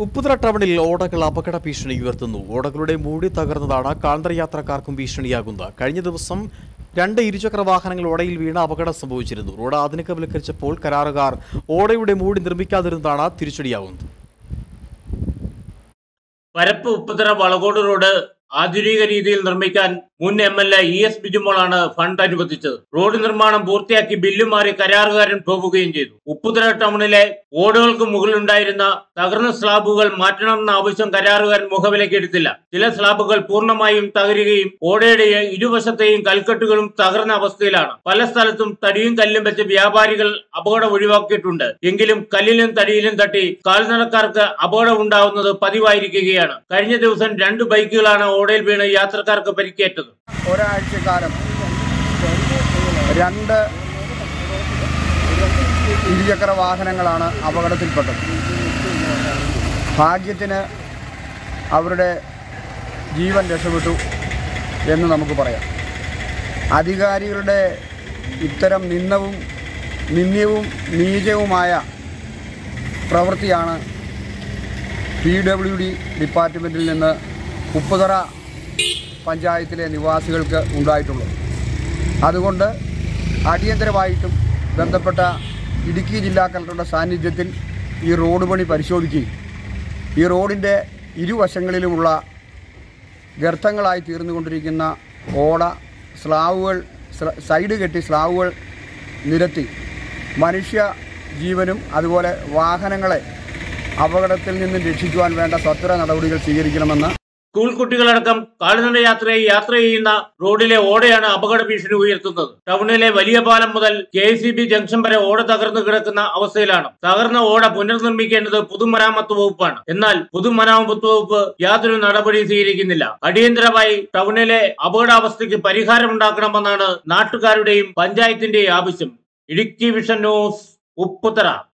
ഉപ്പുതറ ടൗണിൽ ഓടകൾ അപകട ഭീഷണി ഉയർത്തുന്നു. ഓടകളുടെ മൂടി തകർന്നതാണ് കാൽനട യാത്രക്കാർക്കും ഭീഷണിയാകുന്നത്. കഴിഞ്ഞ ദിവസം 2 ഇരുചക്ര വാഹനങ്ങൾ ഓടയിൽ വീണ് അപകടം സംഭവിച്ചിരുന്നു. റോഡ് ആധുനികവൽക്കരിച്ചപ്പോൾ കരാറുകാർ ഓടയുടെ മൂടി നിർമ്മിക്കാതിരുന്നതാണ് തിരിച്ചടിയാകുന്നത്. പരപ്പ് ഉപ്പുതറ വളകോട് റോഡ് ആധുനിക രീതിയിൽ നിർമ്മിക്കാൻ മുൻ MLA ES ബിജുമോളാണ് ഫണ്ട് അനുവദിച്ചത്. റോഡ് നിർമ്മാണം പൂർത്തിയാക്കി ബില്ല് മാറി കരാറുകാരൻ പോകുകയും ചെയ്തു. ഉപ്പുതറ ടൗണിലെ ഓടുകൾക്ക് മുകളിലുണ്ടായിരുന്ന തകർന്ന സ്ലാബുകൾ മാറ്റണമെന്ന ആവശ്യം കരാറുകാരൻ മുഖവിലയ്ക്ക് എടുത്തില്ല. ചില സ്ലാബുകൾ പൂർണ്ണമായും തകരുകയും ഓടയുടെ ഇരുവശത്തെയും കൽക്കെട്ടുകളും തകർന്ന അവസ്ഥയിലാണ്. പല സ്ഥലത്തും തടിയും കല്ലും വെച്ച് വ്യാപാരികൾ അപകടം ഒഴിവാക്കിയിട്ടുണ്ട്. എങ്കിലും കല്ലിലും തടിയിലും തട്ടി കാൽനടക്കാർക്ക് അപകടം ഉണ്ടാവുന്നത് പതിവായിരിക്കുകയാണ്. കഴിഞ്ഞ ദിവസം 2 ബൈക്കുകളാണ് ഓടയിൽ വീണ് യാത്രക്കാർക്ക് പരിക്കേറ്റത്. ഒരാഴ്ചക്കാലം 2 ഇരുചക്ര വാഹനങ്ങളാണ് അപകടത്തിൽപ്പെട്ടത്. ഭാഗ്യത്തിന് അവരുടെ ജീവൻ രക്ഷപ്പെട്ടു എന്ന് നമുക്ക് പറയാം. അധികാരികളുടെ ഇത്തരം നിന്ദ്യവും നീചവുമായ പ്രവൃത്തിയാണ് PWD ഡിപ്പാർട്ട്മെൻറ്റിൽ നിന്ന് ഉപ്പുതറ പഞ്ചായത്തിലെ നിവാസികൾക്ക് ഉണ്ടായിട്ടുള്ളത്. അതുകൊണ്ട് അടിയന്തരമായിട്ടും ബന്ധപ്പെട്ട ഇടുക്കി ജില്ലാ കളക്ടറുടെ സാന്നിധ്യത്തിൽ ഈ റോഡ് പണി പരിശോധിക്കുകയും ഈ റോഡിൻ്റെ ഇരുവശങ്ങളിലുമുള്ള ഗർത്തങ്ങളായി തീർന്നുകൊണ്ടിരിക്കുന്ന ഓട സ്ലാവുകൾ സൈഡ് കെട്ടി സ്ലാവുകൾ നിരത്തി മനുഷ്യ ജീവനും അതുപോലെ വാഹനങ്ങളെ അപകടത്തിൽ നിന്നും രക്ഷിക്കുവാൻ വേണ്ട സത്വര നടപടികൾ സ്വീകരിക്കണമെന്ന് സ്കൂൾ കുട്ടികളടക്കം കാൽനട യാത്ര ചെയ്യുന്ന റോഡിലെ ഓടയാണ് അപകട ഭീഷണി ഉയർത്തുന്നത്. ടൗണിലെ വലിയ പാലം മുതൽ KCB ജംഗ്ഷൻ വരെ ഓട തകർന്നു കിടക്കുന്ന അവസ്ഥയിലാണ്. തകർന്ന ഓട പുനർനിർമ്മിക്കേണ്ടത് പൊതുമരാമത്ത് വകുപ്പാണ്. എന്നാൽ പൊതുമരാമത്ത് വകുപ്പ് യാതൊരു നടപടിയും സ്വീകരിക്കുന്നില്ല. അടിയന്തരമായി ടൗണിലെ അപകടാവസ്ഥയ്ക്ക് പരിഹാരമുണ്ടാക്കണമെന്നാണ് നാട്ടുകാരുടെയും പഞ്ചായത്തിന്റെയും ആവശ്യം. Idukki vision news, Upputhara.